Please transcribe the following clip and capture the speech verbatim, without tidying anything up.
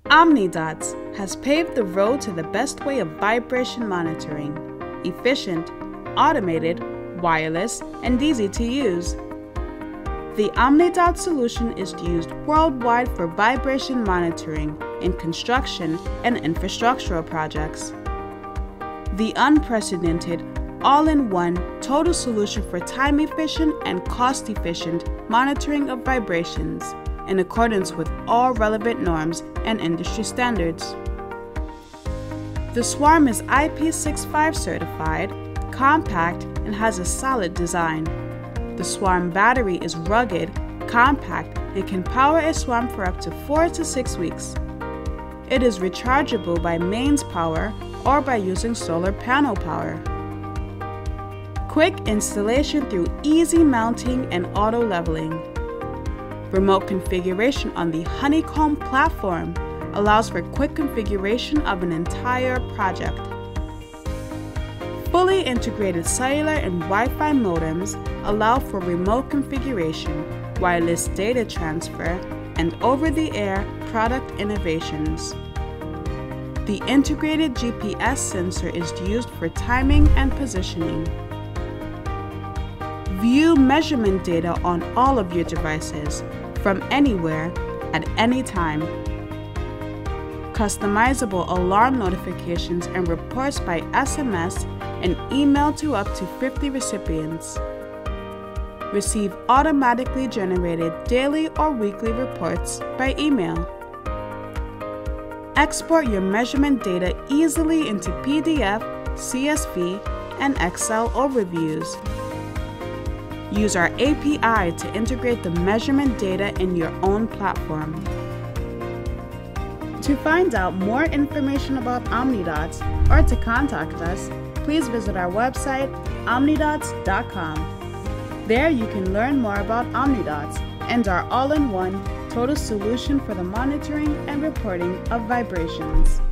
Omnidots has paved the road to the best way of vibration monitoring: efficient, automated, wireless, and easy to use. The Omnidots solution is used worldwide for vibration monitoring in construction and infrastructural projects. The unprecedented, all-in-one total solution for time-efficient and cost-efficient monitoring of vibrations in accordance with all relevant norms and industry standards. The Swarm is I P sixty-five certified, compact, and has a solid design. The Swarm battery is rugged, compact, and can power a Swarm for up to four to six weeks. It is rechargeable by mains power or by using solar panel power. Quick installation through easy mounting and auto leveling. Remote configuration on the Honeycomb platform allows for quick configuration of an entire project. Fully integrated cellular and Wi-Fi modems allow for remote configuration, wireless data transfer, and over-the-air product innovations. The integrated G P S sensor is used for timing and positioning. View measurement data on all of your devices, from anywhere, at any time. Customizable alarm notifications and reports by S M S and email to up to fifty recipients. Receive automatically generated daily or weekly reports by email. Export your measurement data easily into P D F, C S V, and Excel overviews. Use our A P I to integrate the measurement data in your own platform. To find out more information about Omnidots or to contact us, please visit our website, omnidots dot com. There you can learn more about Omnidots and our all-in-one total solution for the monitoring and reporting of vibrations.